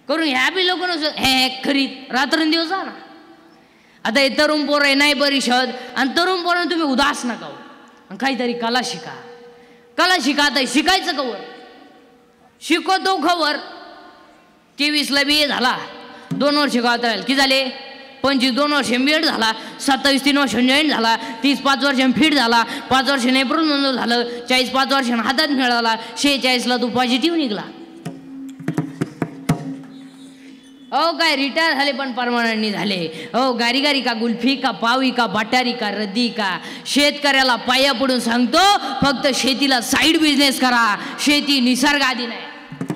करून ह्या बी लोक हे खरी रात्रंदिवस ना. आता हे तरुण पोर आहे नाही परिषद आणि तरुण पोरांना तुम्ही उदास नका हो. काहीतरी कला शिका. कला शिका. आता शिकायचं कवर शिकवतो खबर 23ला BA झाला 2 वर्ष गावात राहील की झाले 25 2 वर्ष MBA झाला 27 3 वर्ष जॉईन झाला 30 5 वर्ष फिट झाला 5 वर्ष एप्रिल नोंदव झालं 40 5 वर्ष हातात मिळाला 46ला तू पॉझिटिव्ह निघला. ओ काय रिटायर झाले पण परमनंट झाले. हो गारी गारी का गुल्फी का पावी का बाटारी का रद्दी का. शेतकऱ्याला पाया पडून सांगतो फक्त शेतीला साईड बिझनेस करा. शेती निसर्गाधीन आहे.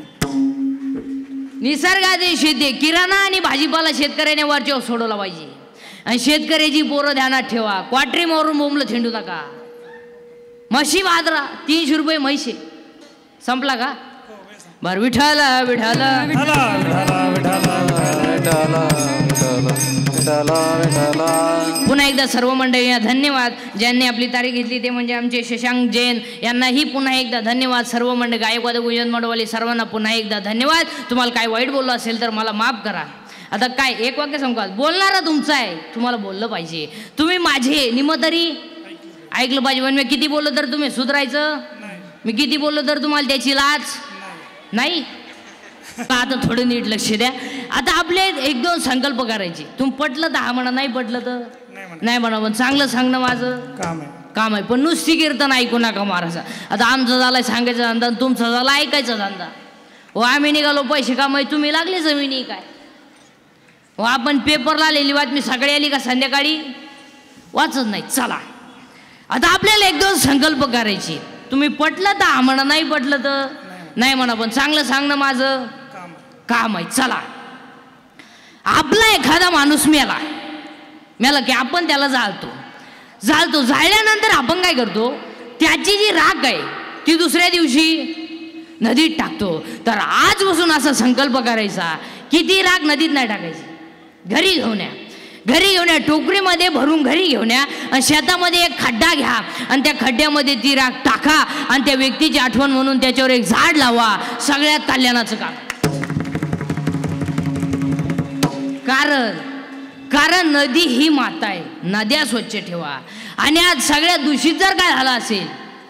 निसर्गाधीन शेती. किराणा आणि भाजीपाला शेतकऱ्याने वरच्यावर सोडवला पाहिजे. आणि शेतकऱ्याची पोरं ध्यानात ठेवा. क्वाटरी मारून बोंबलं थेंडू नका. म्हशी बाजरा 300 रुपये म्हैसे संपला का. बर विठाला विठाला पुन्हा एकदा सर्व मंडळींना धन्यवाद. ज्यांनी आपली तारीख घेतली ते म्हणजे आमचे शशांक जैन यांनाही पुन्हा एकदा धन्यवाद. सर्व मंडळ गायकवाद गुंजन मंडळवाले सर्वांना पुन्हा एकदा धन्यवाद. तुम्हाला काय वाईट बोललं असेल तर मला माफ करा. आता काय एक वाक्य सांगू का. बोलणारा तुमचा आहे तुम्हाला बोललं पाहिजे. तुम्ही माझे निम तरी ऐकलं पाहिजे. पण मी किती बोललो तर तुम्ही सुधारायचं. मी किती बोललो तर तुम्हाला त्याची लाज नाही. आता थोडं नीट लक्ष द्या. आता आपले 1-2 संकल्प करायचे. तुम्ही पटलं तर हा म्हणा नाही पटलं तर नाही म्हणा. पण चांगलं सांगणं माझं काम आहे. पण नुसती कीर्तन ऐकू नका महाराजा. आता आमचं झालाय सांगायचा धंदा तुमचा झाला ऐकायचा धंदा. हो आम्ही निघालो पैसे कामाय तुम्ही लागले जमिनी काय. हो आपण पेपरला आलेली बातमी सकाळी आली का संध्याकाळी वाचत नाही. चला आता आपल्याला 1-2 संकल्प करायचे. तुम्ही पटलं तर हा म्हणा नाही पटलं तर नाही म्हणा. पण चांगलं सांगणं माझं काम आहे. चला आपला एखादा माणूस मेला की आपण त्याला जाळतो. जाळल्यानंतर आपण काय करतो त्याची जी राख आहे ती दुसऱ्या दिवशी नदीत टाकतो. तर आजपासून असा संकल्प करायचा की ती राख नदीत नाही टाकायची. घरी घेऊन या टोकरीमध्ये भरून घरी घेऊन या आणि शेतामध्ये एक खड्डा घ्या आणि त्या खड्ड्यामध्ये ती राख टाका आणि त्या व्यक्तीची आठवण म्हणून त्याच्यावर एक झाड लावा. सगळ्यात कल्याणाचं काम. कारण नदी ही माता आहे. नद्या स्वच्छ ठेवा. आणि आज सगळ्यात दूषित जर काय झालं असेल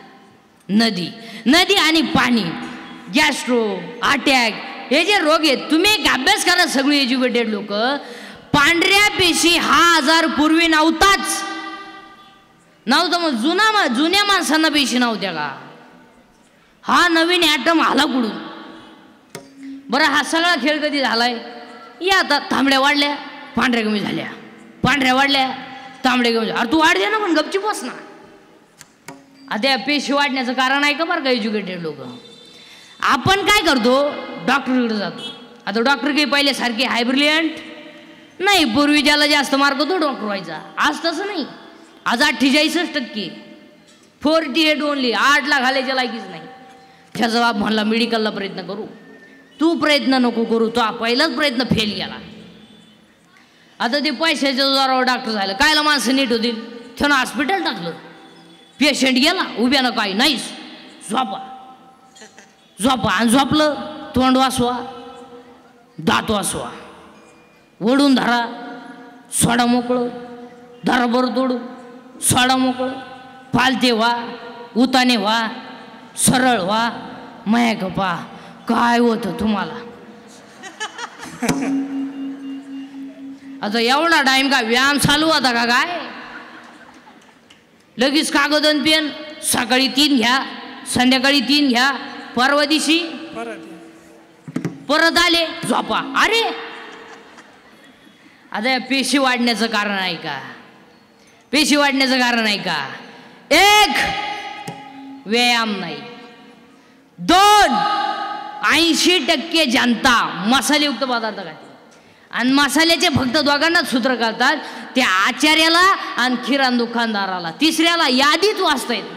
नदी आणि पाणी गॅस्ट्रो अटॅक हे जे रोग आहेत. तुम्ही एक अभ्यास करा सगळी एज्युकेटेड लोक. पांढऱ्या पेशी हा आजार पूर्वी नव्हताच. मग जुन्या माणसांना पेशी नव्हत्या का. हा नवीन ॲटम आला कुठून. बरं हा सगळा खेळ कधी झालाय. या आता तांबड्या वाढल्या पांढऱ्या कमी झाल्या. पांढऱ्या वाढल्या तांबड्या कमी झाल्या. अरे तू वाढ दे ना पण गपची बस ना. आता पेशी वाढण्याचं कारण आहे का बरं का एज्युकेटेड लोक. आपण काय करतो डॉक्टरकडे जातो. आता डॉक्टर काही पहिले सारखे हाय ब्रिलियंट नाही. पूर्वी ज्याला जास्त मार्क तो डॉक्टर व्हायचा. आज तसं नाही. आज 48% 48 ओनली. 8ला घालायच्या लायकीच नाही. त्याचा बाप म्हणला मेडिकलला प्रयत्न करू. तू प्रयत्न नको करू. तो पहिलाच प्रयत्न फेल गेला. आता ते पैशाच्या जोरावर डॉक्टर झालं. कायला माणसं नीट होतील. त्यानं हॉस्पिटल टाकलं. पेशंट गेला उभ्यानं काही नाहीच. झोपा आणि झोपलं. तोंड वाचवा दात वाचवा. ओढून धरा सोडा मोकळं. धरा बरं तोडू सोडा मोकळं. पालते व्हा उताने व्हा सरळ व्हा. माया गप्पा काय होतं तुम्हाला. आता एवढा टाइम का व्यायाम चालू होता का काय. लगेच कागद आणि पेन. सकाळी 3 घ्या संध्याकाळी 3 घ्या. परवा दिवशी परत आले झोपा. अरे आता पेशी वाढण्याचं कारण आहे का. पेशी वाढण्याचं कारण आहे का. 1 व्यायाम नाही. 2 80% जनता मसालेयुक्त पदार्थ खाते. आणि मसाल्याचे फक्त दोघांनाच सूत्र करतात. त्या आचार्याला आणि किराणा दुकानदाराला. तिसऱ्याला यादीत वाचता येत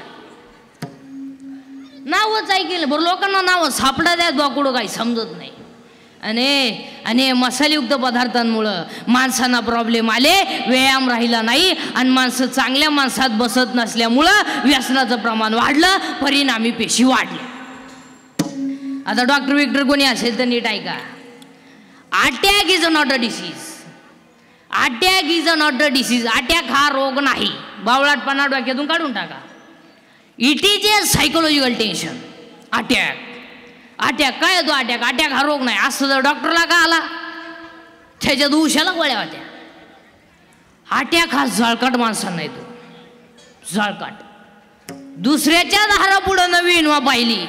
नावच ऐकेल. बरं लोकांना नावं सापडा द्या दोकडं काही समजत नाही. आणि मसालेयुक्त पदार्थांमुळं माणसांना प्रॉब्लेम आले. व्यायाम राहिला नाही आणि माणसं चांगल्या माणसात बसत नसल्यामुळं व्यसनाचं प्रमाण वाढलं. परिणामी पेशी वाढल्या. आता डॉक्टर कोणी असेल तर नीट ऐका. Attack is not a disease. Attack is not a disease. Attack हा रोग नाही. बावळाटपणा डोक्यातून काढून टाका. It is a psychological tension. Attack attack काय येतो? अटॅक अटॅक हा रोग नाही. असं जर डॉक्टरला का आला त्याच्यात उशाला गोळ्या होत्या. अटॅक हा जळकाट माणसांना येतो. जळकाट. दुसऱ्याच्या दारा पुढं नवीन वा पाहिली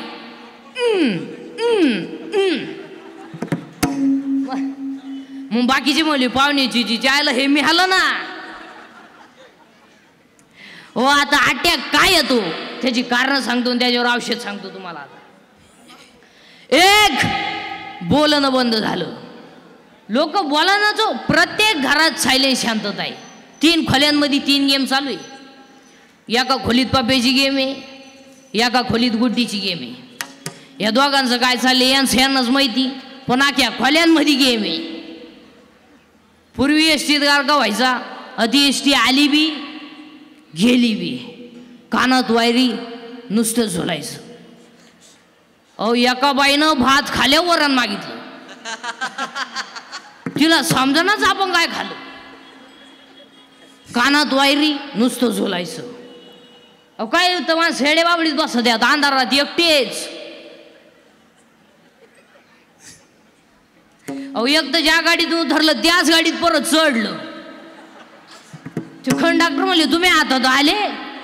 मग बाकीची म्हणली पाहुण्याची जी जायला हे मिळालं ना. हो आता अटॅक काय येतो त्याची कारण सांगतो आणि त्याच्यावर औषध सांगतो तुम्हाला. एक, बोलणं बंद झालं. लोक बोलणं जो प्रत्येक घरात सायलेंट शांतता आहे. 3 खोल्यांमध्ये 3 गेम चालू आहे. एका खोलीत पप्प्याची गेम आहे, एका खोलीत गुड्डीची गेम आहे. या दोघांचं काय चाललंय यांनाच माहिती. पण अख्या खोल्यांमध्ये गेम आहे. पूर्वी एसटीत गारका व्हायचा. अति एसटी आली बी गेली बी. कानात वायरी नुसतं झोलायचं. अहो एका बाईनं भात खाल्यावर वरण मागितलं. तिला समजनाच आपण काय खाल्लं. कानात वायरी नुसतं झोलायचं. अहो काय तर शेडे बाबडीत बसत यात अंधारात एकटेच. अहो एक तर ज्या गाडीत उतरलं त्याच गाडीत परत चढलं. ते कंडक्टर म्हणले तुम्ही आता आले.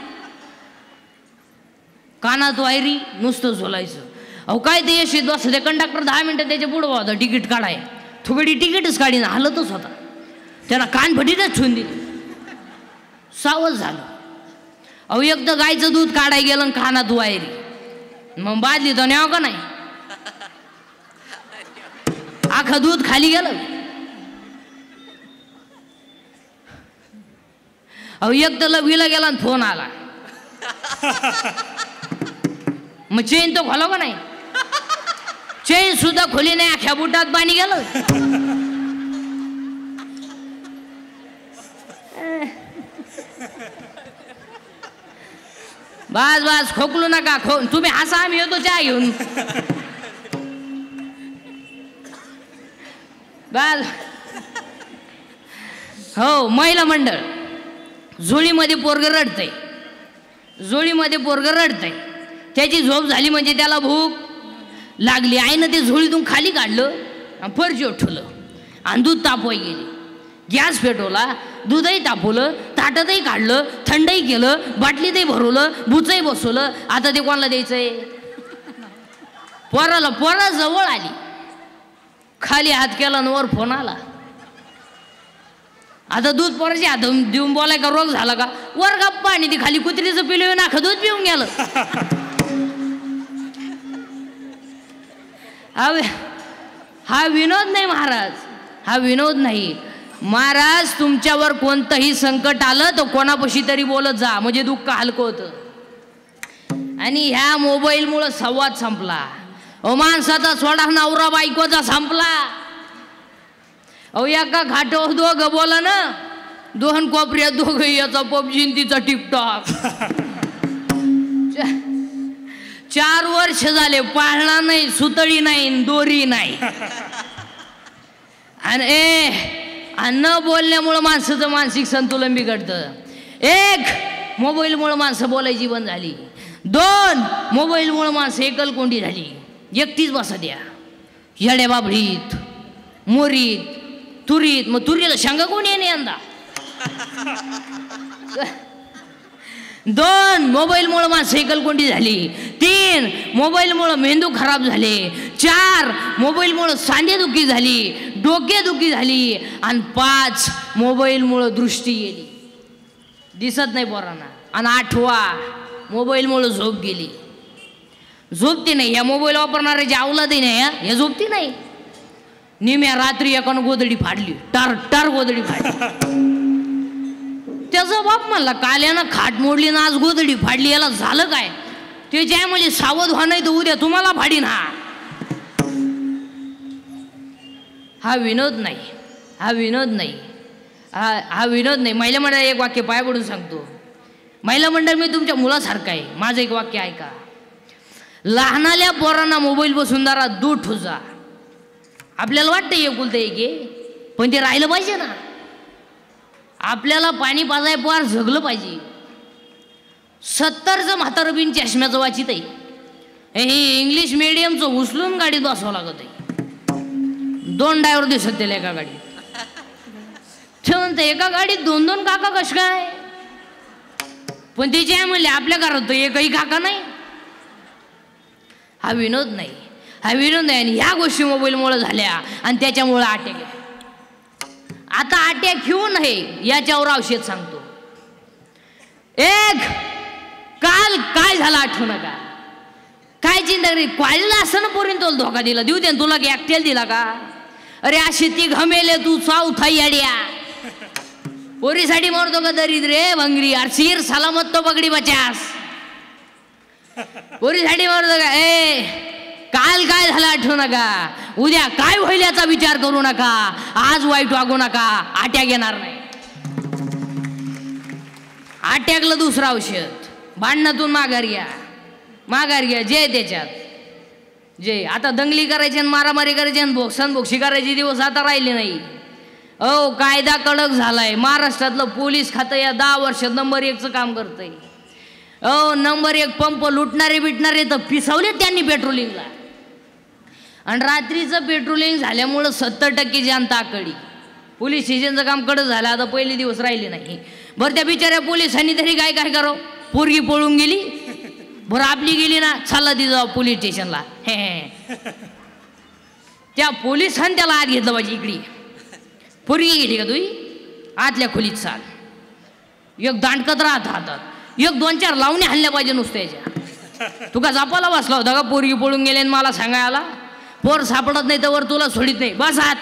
कानात वायरी नुसतं झोलायचं. अहो काय ते यशीत बसलं. ते कंडक्टर 10 मिनिटं त्याच्या पुढं होता तिकीट काढाय. थोडी तिकीटच काढीन हालतच होता. त्याला कानफटीतच ठेवून दिली. सावध झालं. अहो एक तर गायचं दूध काढाय गेलं आणि कानात वायरी. मग बादली तर न्याव का नाही. आखं दूध खाली गेलं. अहो एक तर लघवीला गेला आणि फोन आला. मग चेन तो खोला का नाही. चेन सुद्धा खोली नाही. अख्या बुटात पाणी गेलं. बस बस खोकलू नका. तुम्ही हसा आम्ही येतो चहा घेऊन. बस हो. महिला मंडळ. झोळीमध्ये पोरग रडतंय. झोळीमध्ये पोरग रडतंय. त्याची झोप झाली म्हणजे त्याला भूक लागली. आईनं ते झोळीतून खाली काढलं आणि फरशीवर ठेवलं आणि दूध तापवाय गेली. गॅस पेटवला. दूधही तापवलं. ताटातही काढलं. थंडही केलं. बाटलीतही भरवलं. बुचही बसवलं. आता ते कोणाला द्यायचंय. पोरा जवळ आली. खाली हात केला आणि वर फोन आला. आता दूध पोराची हात देऊन बोलाय का रोग झाला का. वर गप्पा आणि ती खाली कुत्रीचं पिलं नाख दूध पिऊन गेलं. हा विनोद नाही महाराज. हा विनोद नाही महाराज. तुमच्यावर कोणतंही संकट आलं तर कोणापाशी तरी बोलत जा म्हणजे दुःख हलकं होतं. आणि ह्या मोबाईलमुळं संवाद संपला. अहो माणसाचा सोडा नवरा बायकोचा संपला. अहो एका घाटावर दोघं बोला ना. 2 कोपऱ्यात दोघं याचा पबजी तिचा टिकटॉक. 4 वर्ष झाले. पाळणा नाही, सुतळी नाही, दोरी नाही. आणि न बोलण्यामुळं माणसाचं मानसिक संतुलन बिघडतं. 1, मोबाईलमुळं माणसं बोलायची बंद झाली. 2, मोबाईलमुळं माणसं एकलकोंडी झाली. एकटीच बसा द्या. येड्या बाबळीत, मोरीत, तुरीत. मग तुरीला शेंगा कोण येणे यंदा. 2, मोबाईलमुळं माणसं एकलकोंडी झाली. 3, मोबाईलमुळं मेंदू खराब झाले. 4, मोबाईलमुळं सांधेदुखी झाली, डोकेदुखी झाली. आणि 5, मोबाईलमुळं दृष्टी गेली. दिसत नाही पोरांना. आणि 8वा, मोबाईलमुळं झोप गेली. झोपती नाही. ह्या मोबाईल वापरणारे जे अवलादही नाही हे झोपती नाही. निम्या रात्री एकानं गोदडी फाडली. टार गोदडी फाडली. त्याचा बाप म्हणला काल यानं खाट मोडली ना आज गोदडी फाडली. याला झालं काय. ते जे म्हणजे सावध व्हा नाही तर उद्या तुम्हाला फाडीन. हा विनोद नाही. हा विनोद नाही. हा विनोद नाही. महिला मंडळ एक वाक्य पाय पडून सांगतो. महिला मंडळ मी तुमच्या मुलासारखं आहे. माझं एक वाक्य ऐका. लहानाल्या पोरांना मोबाईल बसून दारात दूध ठुजा. आपल्याला वाटतं एकुलतं एक आहे, पण ते राहिलं पाहिजे ना. आपल्याला पाणी पाजाय पार जगलं पाहिजे. 70चं म्हातारं बिन चष्म्याचं वाचित आहे. हे इंग्लिश मिडियमचं उचलून गाडीत बसावं लागत आहे. 2 ड्रायव्हर दिसत त्याला एका गाडीत. ते म्हणतं एका गाडीत 2-2 काका कश काय. पण तिचे आहे म्हणले आपल्या घरात तर एकही काका नाही. हा विनोद नाही, हा विनोद नाही. आणि ह्या गोष्टी मोबाईलमुळे झाल्या आणि त्याच्यामुळं अटॅक आहे. आता अटॅक घेऊ नये याच्यावर औषध सांगतो. एक काल काय झालं आठवू नका. काय चिंता करी कॉलेजला असं ना पोरीन तुला धोका दिला देऊ दे तुला की एकट्याला दिला का. अरे अशी ती घमेले तू चौथा येड्या. पोरीसाठी मरतो का दरिद्रे भंगरी अर्शीर सलामत तो पगडी बचास. पोरीसाठी मरतो का. ए काल काय झालं आठवू नका. उद्या काय होईल याचा विचार करू नका. आज वाईट वागू नका. अटॅक येणार नाही. अटॅकला दुसरं औषध. भांडणातून माघार घ्या, माघार घ्या. जे त्याच्यात जे आता दंगली करायची आणि मारामारी करायची आणि बोक्सी करायची दिवस आता राहिले नाही. अहो कायदा कडक झालाय. महाराष्ट्रातलं पोलीस खातं या 10 वर्षात नंबर 1चं काम करतंय. अहो नंबर 1 पंप लुटणारे बिटणारे तर पिसवले त्यांनी पेट्रोलिंगला. आणि रात्रीचं पेट्रोलिंग झाल्यामुळं 70% जनता आकडी. पोलीस स्टेशनचं काम कडक झालं. आता पहिले दिवस राहिले नाही. बरं त्या बिचाऱ्या पोलिसांनी तरी काय काय करावं. पोरगी पळून गेली. बरं आपली गेली ना चालला ती जाऊ पोलीस स्टेशनला. हे त्या पोलिसांनी त्याला आत घेतलं पाहिजे. इकडे पोरगी गेली का तुझी आतल्या खोलीत चाल. एक दांडकत राहत हातात. एक 2-4 लावणे हल्ल्या पाहिजे नुसत्या याच्या. तुका जापाला बसला होता का पोरगी पळून गेले आणि मला सांगायला. पोर सापडत नाही तर तुला सोडित नाही बस आत.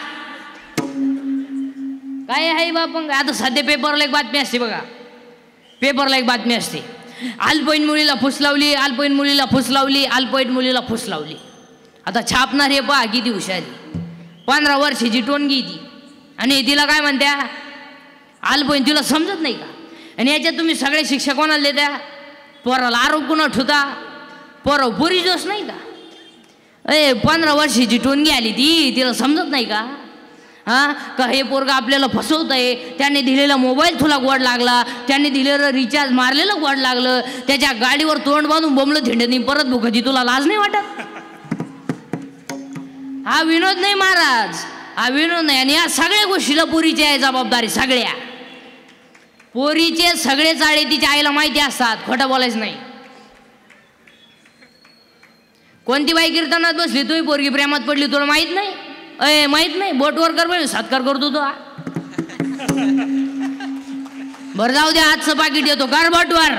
काय आहे बापंग. आता सध्या पेपरला एक बातमी असते बघा. पेपरला एक बातमी असते. अल्पवयीन मुलीला फुस लावली, अल्पवयीन मुलीला फुस लावली, अल्पवयीन मुलीला फुस लावली. आता छापणार हे पहा किती हुशारी. 15 वर्षाची टोनगी ती. आणि तिला काय म्हणत्या अल्पवयीन. तिला समजत नाही का. आणि याच्यात तुम्ही सगळे शिक्षा कोणाला देत्या. पोराला आरोप कुणा ठुता. पोरं पोरी जोस नाही का. 15 वर्षाची टोनगी आली ती. तिला समजत नाही का. हां का हे पोरगा आपल्याला फसवत आहे. त्याने दिलेला मोबाईल तुला गोड लागला. त्याने दिलेलं रिचार्ज मारलेलं गोड लागलं. त्याच्या गाडीवर तोंड बांधून बोंबलं थिंडनी परत भुकाची. तुला लाज नाही वाटत. हा विनोद नाही महाराज. हा विनोद नाही. आणि या सगळ्या गोष्टीला पोरीची आहे जबाबदारी. सगळ्या पोरीचे सगळे चाळे तिच्या आईला माहिती असतात. खोटं बोलायचं नाही. कोणती बाई कीर्तनात बसली तुही पोरगी प्रेमात पडली तुला माहित नाही. माहित नाही. बोटवर कर बरं सत्कार करतो तो. बरं जाऊ द्या आजचं पाकिट येतो कर बोटवर.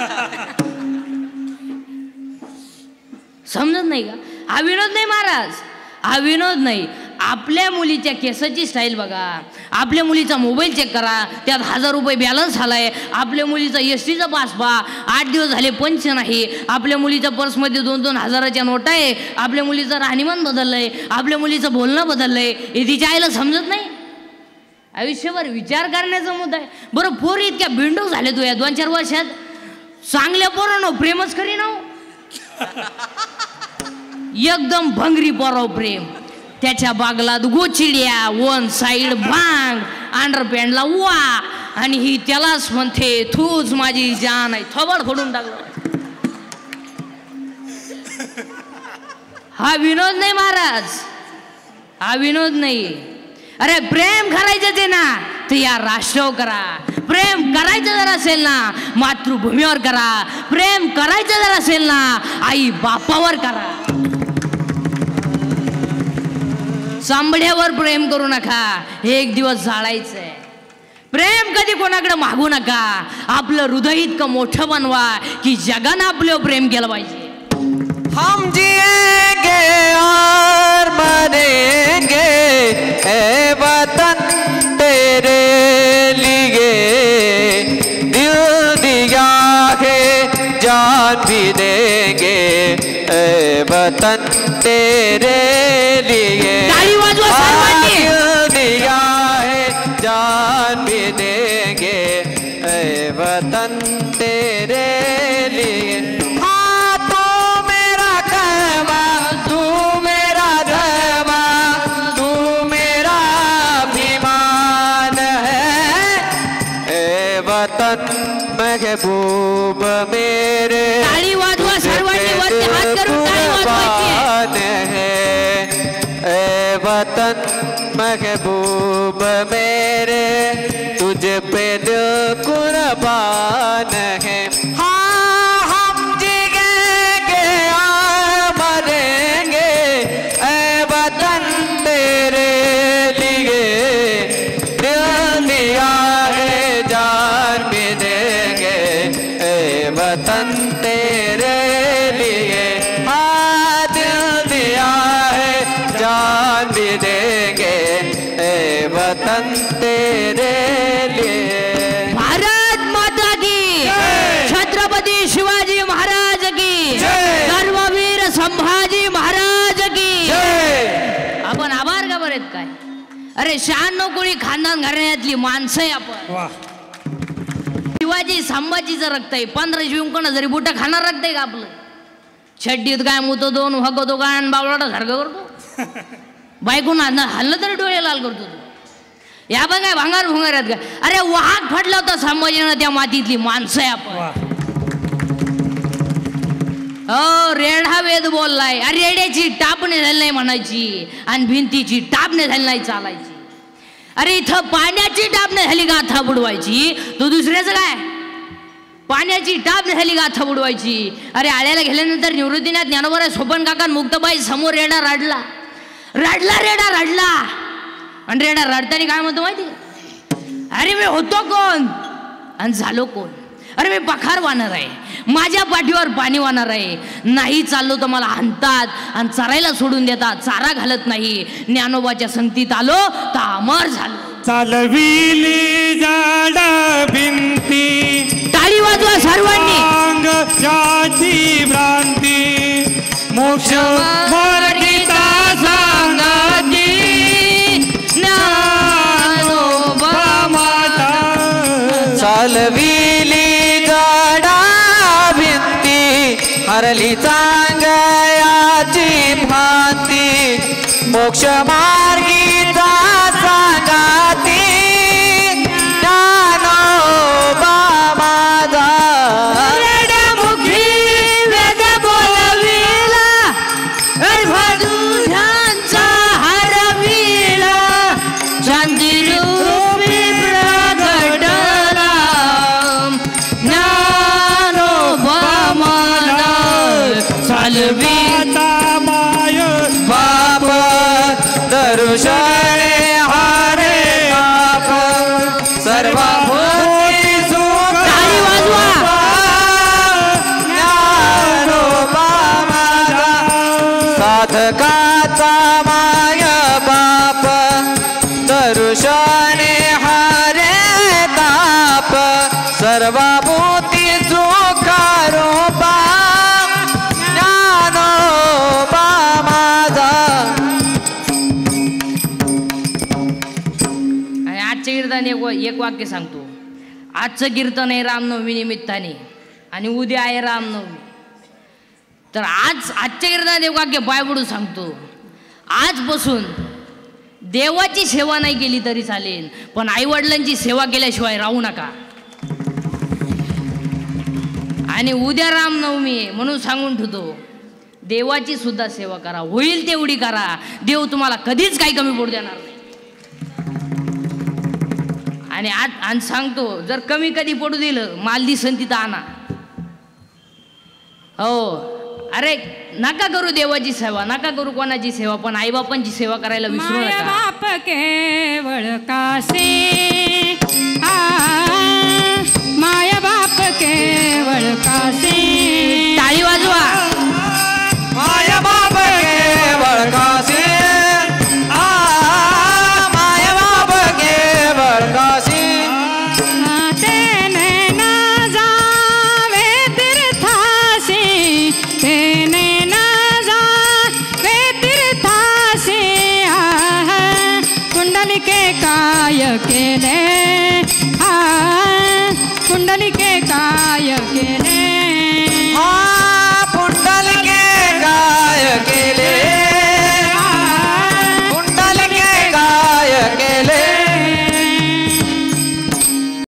समजत नाही का. हा विनोद नाही महाराज. हा विनोद नाही. आपल्या मुलीच्या केसाची स्टाईल बघा. आपल्या मुलीचा मोबाईल चेक करा. त्यात 1000 रुपये बॅलन्स आलाय. आपल्या मुलीचा एसटीचा पास पहा. 8 दिवस झाले पंच नाही. आपल्या मुलीच्या पर्समध्ये 2-2 हजाराच्या नोटा आहे. आपल्या मुलीचं राहणीमान बदललंय. आपल्या मुलीचं बोलणं बदललंय. हे तिच्या आईला समजत नाही. आयुष्यभर विचार करण्याचा मुद्दा आहे. बरं पोरी इतक्या बिंडूक झाले तू या 2-4 वर्षात. चांगल्या पोरांनो प्रेमच करी ना. एकदम भंगरी पोराव प्रेम. त्याच्या बागलात गोचिड्या, 1 साईड भांग, अंडरपॅन्टला वा. आणि ही त्यालाच म्हणते तूच माझी जान आहे. थोबड फोडून टाकलं. हा विनोद नाही महाराज. हा विनोद नाही. अरे प्रेम करायचं ते ना तर या राष्ट्रावर करा. प्रेम करायचं जर असेल ना मातृभूमीवर करा. प्रेम करायचं जर असेल ना आई बापावर करा. चांबड्यावर प्रेम करू नका. एक दिवस जाळायचंय. प्रेम कधी कोणाकडे मागू नका. आपलं हृदय इतकं मोठं बनवा की जगानं आपल्यावर प्रेम केलं पाहिजे. हम जिएंगे और मरेंगे ए वतन तेरे लिए. दिल दिया है जान भी देंगे ए वतन तेरे लिए. दिल दिया है जान भी देंगे ए वतन तेरे लिए. हाँ तू मेरा कहवा, तू मेरा रहवा, तू महबूब मेरे टाळी वाजवा सर्वांनी वरती हात करून टाळी वाजवायची है ए वतन महबूब मेरे तुझे पे दिल कुर्बान है हाँ हम जिएंगे और मरेंगे ए वतन तेरे लिए दिल दिया है जान भी देंगे ए वतन तेरे लिए हाँ दिल दिया है जान भी देंगे ए वतन तेरे लिए भारत माता की छत्रपती शिवाजी महाराज की धर्मवीर संभाजी महाराज की आपण आभार का बरेत काय अरे 96 कोळी खानदान घराण्यातली माणसं आहे आपण शिवाजी संभाजीचं रक्त आहे 15 जिंकणं जरी बुट खाणार रक्त आहे का आपलं छड्डीत काय मुतो दोन हगतो काय आणि बावळाटा सारखं करतो बायकून हल्लं तरी डोळे लाल करतो तू या बघ काय भांगार भुंगार आहेत का अरे वाघ फटला होता संभाजीनं त्या मातीतली माणसं आहे आपण हो रेढा वेद बोललाय अरे रेड्याची टापणे झाली नाही म्हणायची आणि भिंतीची टापणे झाली नाही चालायची अरे इथं पाण्याची टापणे झाली गाथा बुडवायची तू दुसऱ्याचं काय पाण्याची टापणे झाली गाथा बुडवायची अरे आळ्याला गेल्यानंतर निवृत्तीनाथ ज्ञानोबा सोपन काका मुक्ताबाई समोर रेडा रडला रेडा रडला आणि रेडा रडताना काय म्हणतो माहिती अरे मी होतो कोण आणि झालो कोण अरे मी पखार वाहणार आहे माझ्या पाठीवर पाणी वाहणार आहे नाही चाललो तर मला हाणतात आणि चरायला सोडून देतात चारा घालत नाही ज्ञानोबाच्या संगतीत आलो तर अमर झालो चालविली जाडा भिंती टाळी वाजवा सर्वांनी जाती भ्रांती मोक्ष मार्गिता सांगाती ज्ञानोबा माता चालविली गाडा भिंती हरली चांगयाची भांती मोक्ष मार्गीचा सांगाती ज्ञानोबा माझा रेड्यामुखी वेद बोलविला तुझ्यांचा हरविला शांतिरूपी प्रगटला ज्ञानोबा माझा चालवी माय बाप दरुषणे हारे बाप सर्व भूती सुख टाळी वाजवा ज्ञानोबा माझा साधकाचा माय बाप दरुषणे हारे ताप सर्व भूती सुख रूपा ज्ञानोबा माझा आणि आजचं कीर्तन एक वाक्य सांगतो आजचं कीर्तन आहे रामनवमी निमित्ताने आणि उद्या आहे रामनवमी तर आजच्या कीर्तनात एक वाक्य पाय पडून सांगतो आजपासून देवाची सेवा नाही केली तरी चालेल पण आईवडिलांची सेवा केल्याशिवाय राहू नका आणि उद्या रामनवमी आहे म्हणून सांगून ठेवतो देवाची सुद्धा सेवा करा होईल तेवढी करा देव तुम्हाला कधीच काही कमी पडू देणार नाही आणि आज सांगतो जर कमी कधी पडू दिलं मालदी संतीत आणा हो अरे नका करू देवाची सेवा नका करू कोणाची सेवा पण आईबापांची सेवा करायला विसरू नका बाप केवळ कासे माया बाप केवळ कासे टाळी वाजवा माया बाप केवळ काशी माया बाप केवळ काशी तेने न जावे तीर्थासी तेने न जावे तीर्थासी कुंडलिके काय केले